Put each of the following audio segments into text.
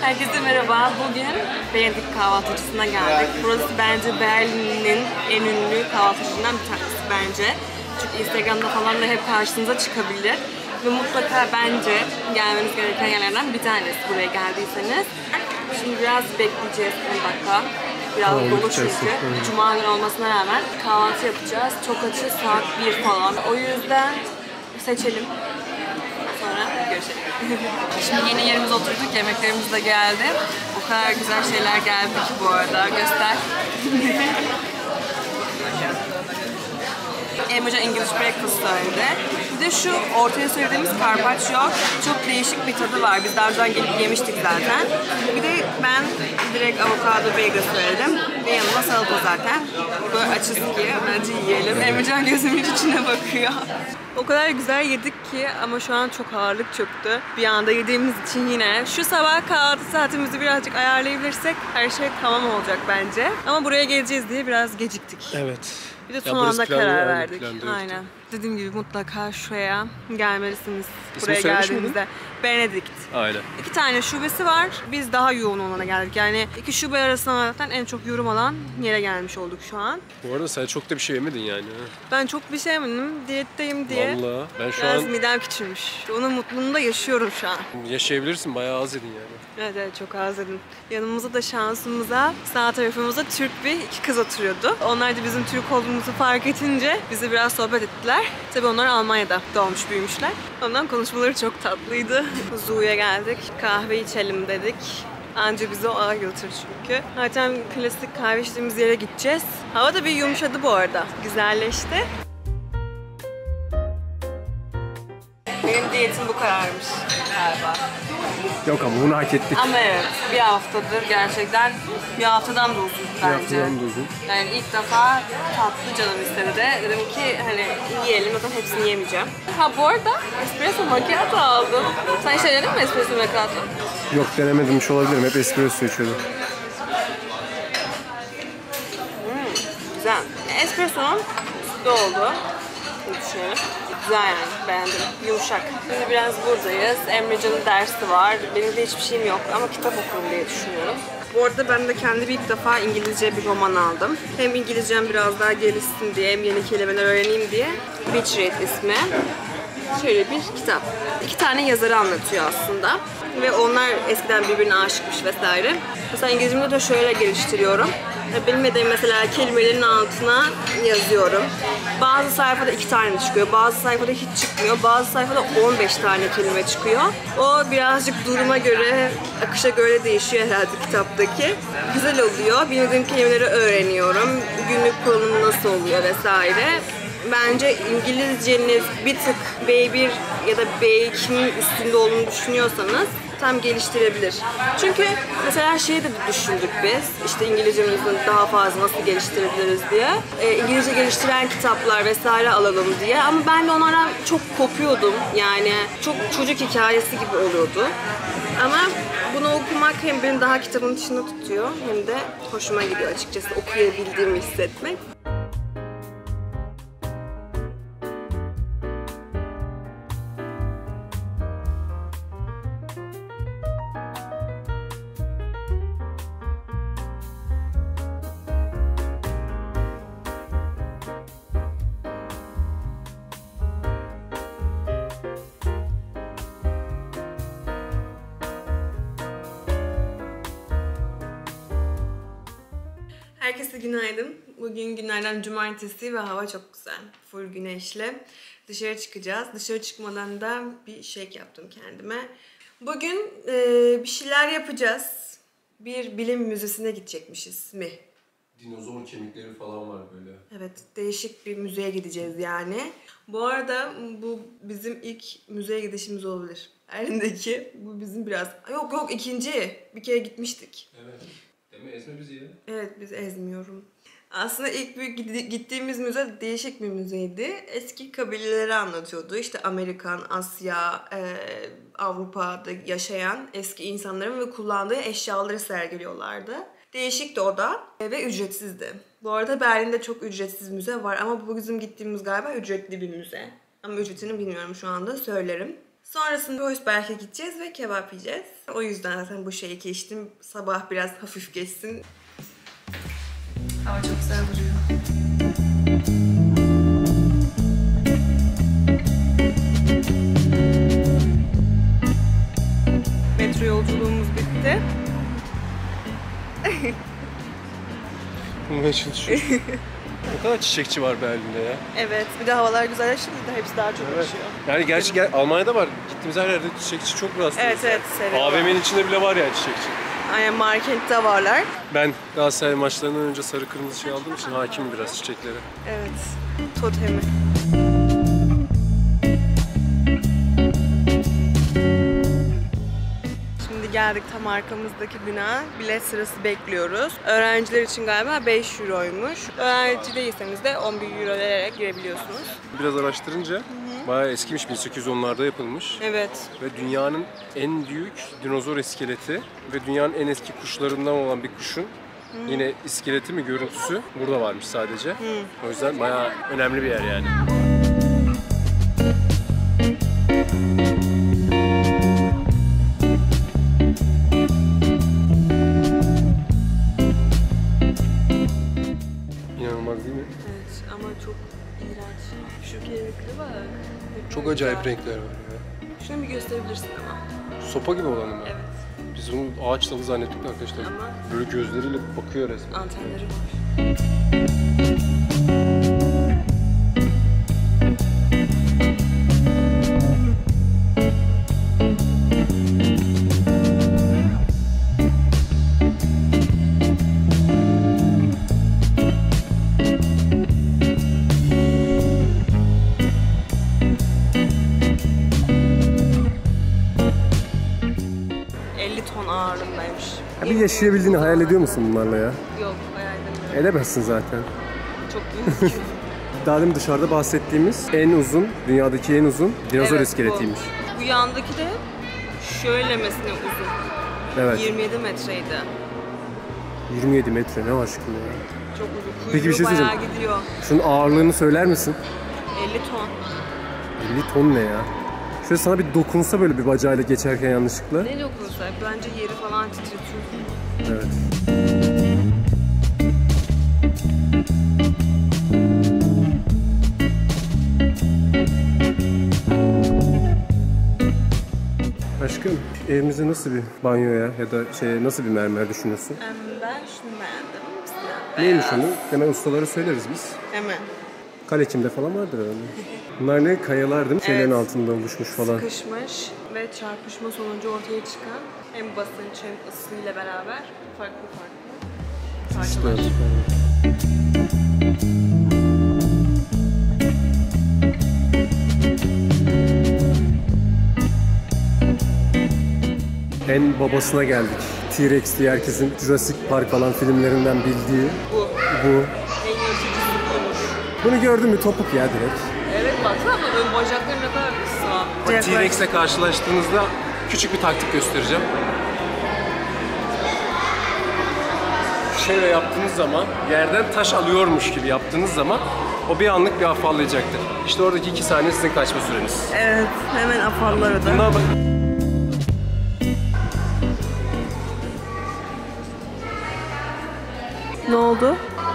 Herkese merhaba. Bugün Venedik kahvaltıcısına geldik. Burası bence Berlin'in en ünlü kahvaltıcılarından bir tanesi bence. Çünkü Instagram'da falan da hep karşınıza çıkabilir. Ve mutlaka bence gelmeniz gereken yerlerden bir tanesi buraya geldiyseniz. Şimdi biraz bekleyeceğiz 10 dakika. Biraz dolu çünkü. Cuma günü olmasına rağmen kahvaltı yapacağız. Çok açız, saat 1 falan. O yüzden seçelim. Sonra görüşelim. Şimdi yeni yerimize oturduk, yemeklerimiz de geldi. O kadar güzel şeyler geldi ki bu arada. Göster. Emoja English Breakfast söyledi. Bir de şu ortaya söylediğimiz carpaccio çok değişik bir tadı var. Biz daha önceden gelip yemiştik zaten. Bir de ben direkt avokado bagel söyledim. Ve yanıma salata zaten. Böyle açız ki bence yiyelim. Emoja gözümün içine bakıyor. O kadar güzel yedik ki ama şu an çok ağırlık çöktü. Bir anda yediğimiz için yine şu sabah kahvaltı saatimizi birazcık ayarlayabilirsek her şey tamam olacak bence. Ama buraya geleceğiz diye biraz geciktik. Evet. Bir de son anda karar verdik. Planda Aynen. Dediğim gibi mutlaka şuraya gelmelisiniz. İsmi Buraya söylemiş geldiğinizde. Benedikt. Aynen. 2 tane şubesi var. Biz daha yoğun olana geldik. Yani 2 şube arasında zaten en çok yorum alan yere gelmiş olduk şu an. Bu arada sen çok da bir şey yemedin yani. Ben çok bir şey yemedim. Diyetteyim diye. Vallahi ben şu Biraz an midem küçülmüş. Onun mutluluğunda yaşıyorum şu an. yaşayabilirsin, bayağı az yedin yani. Evet çok az dedim. Yanımızda da şansımıza sağ tarafımızda Türk bir 2 kız oturuyordu. Onlar da bizim Türk olduğumuzu fark edince bizi biraz sohbet ettiler. Tabii onlar Almanya'da doğmuş büyümüşler. Ondan konuşmaları çok tatlıydı. Zoo'ya geldik. Kahve içelim dedik. Anca bizi o götür çünkü. Zaten klasik kahve içtiğimiz yere gideceğiz. Hava da bir yumuşadı bu arada. Güzelleşti. Benim diyetim bu kararmış galiba. Yok ama bunu hak ettik. Ama evet, bir haftadır gerçekten bir haftadan da uzun bence. Bir haftadan da uzun. Yani ilk defa tatlı canım istedi de dedim ki hani yiyelim, zaten hepsini yemeyeceğim. Ha bu arada espresso macchiato aldım. Sen hiç denedin mi espresso macchiato? Yok, denemedim, hiç olabilirim. Hep espresso içiyordum. Güzel. Espresso'nun sütü oldu. Düşünelim. Güzel yani, beğendim. Yumuşak. Şimdi biraz buradayız. Emrecan'ın dersi var. Benim de hiçbir şeyim yok ama kitap okurum diye düşünüyorum. Bu arada ben de kendi ilk defa İngilizce bir roman aldım. Hem İngilizcem biraz daha gelişsin diye, hem yeni kelimeler öğreneyim diye. Witch Read ismi. Şöyle bir kitap. 2 tane yazarı anlatıyor aslında. Ve onlar eskiden birbirine aşıkmış vesaire. Mesela İngilizcemde de şöyle geliştiriyorum. Bilmediğim mesela kelimelerin altına yazıyorum. Bazı sayfada 2 tane çıkıyor, bazı sayfada hiç çıkmıyor, bazı sayfada 15 tane kelime çıkıyor. O birazcık duruma göre, akışa göre değişiyor herhalde kitaptaki. Güzel oluyor. Bilmediğim kelimeleri öğreniyorum. Günlük kullanımı nasıl oluyor vesaire. Bence İngilizceniz bir tık B1 ya da B2'nin üstünde olduğunu düşünüyorsanız tam geliştirebilir. Çünkü mesela şeyi de düşündük biz, işte İngilizcemizi daha fazla nasıl geliştirebiliriz diye. İngilizce geliştiren kitaplar vesaire alalım diye. Ama ben de onlardan çok kopuyordum. Yani çok çocuk hikayesi gibi oluyordu. Ama bunu okumak hem beni daha kitabın dışında tutuyor hem de hoşuma gidiyor açıkçası okuyabildiğimi hissetmek. Herkese günaydın. Bugün günlerden cumartesi ve hava çok güzel. Full güneşli. Dışarı çıkacağız. Dışarı çıkmadan da bir shake yaptım kendime. Bugün bir şeyler yapacağız. Bir bilim müzesine gidecekmişiz mi? Dinozor kemikleri falan var böyle. Evet, değişik bir müzeye gideceğiz yani. Bu arada bu bizim ilk müzeye gidişimiz olabilir. Elindeki bu bizim biraz... Yok ikinci. Bir kere gitmiştik. Evet. Deme, ezme bizi ya. Evet, biz ezmiyorum. Aslında ilk gittiğimiz müze değişik bir müzeydi. Eski kabileleri anlatıyordu. İşte Amerikan, Asya, Avrupa'da yaşayan eski insanların ve kullandığı eşyaları sergiliyorlardı. Değişikti o da ve ücretsizdi. Bu arada Berlin'de çok ücretsiz müze var ama bu bizim gittiğimiz galiba ücretli bir müze. Ama ücretini bilmiyorum şu anda, söylerim. Sonrasında Heusberg'e gideceğiz ve kebap yiyeceğiz. O yüzden zaten bu şeyi geçtim. Sabah biraz hafif geçsin. Hava çok güzel duruyor. Metro yolculuğumuz bitti. Bulmaya çalışıyorum. O kadar çiçekçi var Berlin'de ya. Evet, bir de havalar güzelleşti de hepsi daha çok uğraşıyor. Yani gerçi Almanya'da var. Gittiğimiz her yerde çiçekçi çok rastlıyoruz. Evet, seviyorlar. AVM'nin içinde bile var yani çiçekçi. Aynen, markette varlar. Ben Galatasaray maçlarından önce sarı kırmızı şey aldığım için hakimim biraz çiçeklere. Evet, totemi. Şimdi geldik tam arkamızdaki bina. Bilet sırası bekliyoruz. Öğrenciler için galiba 5 euroymuş. Öğrenci değilseniz de 11 euro vererek girebiliyorsunuz. Biraz araştırınca bayağı eskimiş, 1810'larda yapılmış. Evet. Ve dünyanın en büyük dinozor iskeleti ve dünyanın en eski kuşlarından olan bir kuşun yine iskeleti mi, görüntüsü burada varmış sadece. O yüzden bayağı önemli bir yer yani. İnanılmaz değil mi? Evet ama çok iğrenç. Şu kelebekle bak. Çok acayip renkler var ya. Şunu bir gösterebilirsin ama. Sopa gibi olanı mı? Evet. Biz onu ağaç dalı zannettik arkadaşlar. Ama Böyle gözleriyle bakıyor resmen. antenleri var. 50 ton ağırlığındaymış. Bir yaşayabildiğini hayal ediyor musun bunlarla ya? Yok, hayal edemiyorum. Edemezsin zaten. Çok büyük. Daha demin dışarıda bahsettiğimiz en uzun, dünyadaki en uzun dinozor Evet, iskeletiymiş. Bu yandaki de şöylemesine uzun. Evet. 27 metreydi. 27 metre ne aşkım ya. Çok uzun. Kuyruğu Peki bir şey bayağı söyleyeceğim. gidiyor. Şunun ağırlığını söyler misin? 50 ton. 50 ton ne ya? Şöyle sana bir dokunsa böyle bir bacağıyla geçerken yanlışlıkla. Ne dokunsa bence yeri falan titretiyor. Evet. Aşkım, evimizde nasıl bir banyo ya da nasıl bir mermer düşünüyorsun? Ben şunu beğendim. Neymiş onu? Hemen ustalara söyleriz biz. Hemen. Kalekim'de falan vardır herhalde. Bunlar ne? Kayalar değil mi? Şeylerin Evet. altında oluşmuş falan. Sıkışmış ve çarpışma sonucu ortaya çıkan hem basınç hem ısıyla beraber farklı parçalar. En babasına geldik. T-Rex diye herkesin Jurassic Park falan filmlerinden bildiği Bu. bu. En yırtıcısı buymuş. Bunu gördün mü topuk ya direkt. Evet, baksana ama ön bacakları ne kadar kısa. T-Rex'le karşılaştığınızda küçük bir taktik göstereceğim. Şöyle yaptığınız zaman, yerden taş alıyormuş gibi yaptığınız zaman o bir anlık bir afallayacaktır. İşte oradaki 2 saniye sizin kaçma süreniz. Evet, hemen afalları da. Bundan bak. Ne oldu?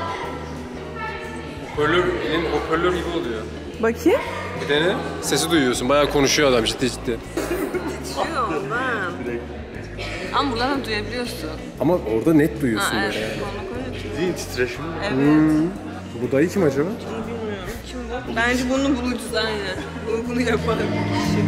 Elin hoparlör gibi oluyor. Bakayım. Bir dene. Sesi duyuyorsun. Bayağı konuşuyor adam ciddi. Düşüyor ondan. Ama buradan duyabiliyorsun. Ama orada net duyuyorsun Ha, evet. böyle yani. Onu koyuyorsun. Değil, titreşim mi? Evet. Bu dayı kim acaba? Bunu bilmiyorum. Kim bu? Bence bunun bulucusu aynen. Bunu yapan kişi.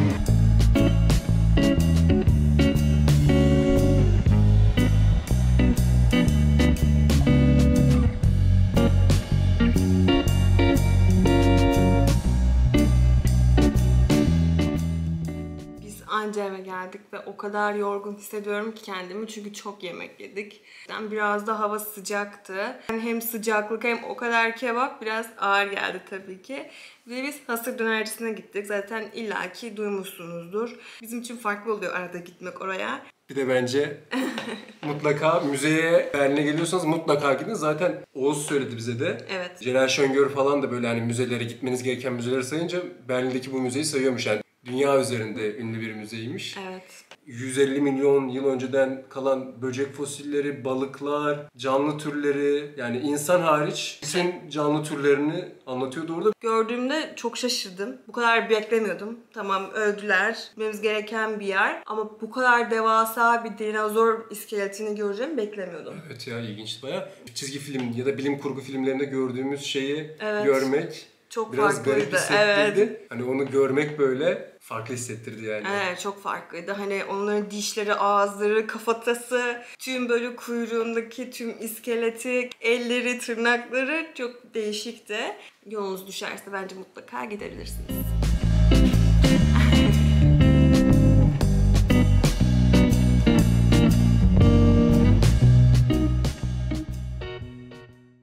Anca eve geldik ve o kadar yorgun hissediyorum ki kendimi çünkü çok yemek yedik. Yani biraz da hava sıcaktı. Yani hem sıcaklık hem o kadar kebap biraz ağır geldi tabii ki. Ve biz hasır dönercisine gittik. Zaten illaki duymuşsunuzdur. Bizim için farklı oluyor arada gitmek oraya. Bir de bence mutlaka müzeye Berlin'e geliyorsanız mutlaka gidin. Zaten Oğuz söyledi bize de. Evet. Celal Şengör falan da böyle hani müzelere gitmeniz gereken müzeleri sayınca Berlin'deki bu müzeyi sayıyormuş yani. dünya üzerinde ünlü bir müzeymiş. Evet. 150 milyon yıl önceden kalan böcek fosilleri, balıklar, canlı türleri, yani insan hariç bütün canlı türlerini anlatıyordu orada. Gördüğümde çok şaşırdım. Bu kadar beklemiyordum. Tamam, öldüler. Gitmemiz gereken bir yer. Ama bu kadar devasa bir dinozor iskeletini göreceğimi beklemiyordum. Evet ya, ilginç bayağı. Çizgi film ya da bilim kurgu filmlerinde gördüğümüz şeyi Evet. görmek Çok biraz farklıydı. garip hissettirdi. Evet. Hani onu görmek böyle farklı hissettirdi yani. Evet, çok farklıydı. Hani onların dişleri, ağızları, kafatası, tüm böyle kuyruğundaki tüm iskeleti, elleri, tırnakları çok değişikti. Yolunuz düşerse bence mutlaka gidebilirsiniz.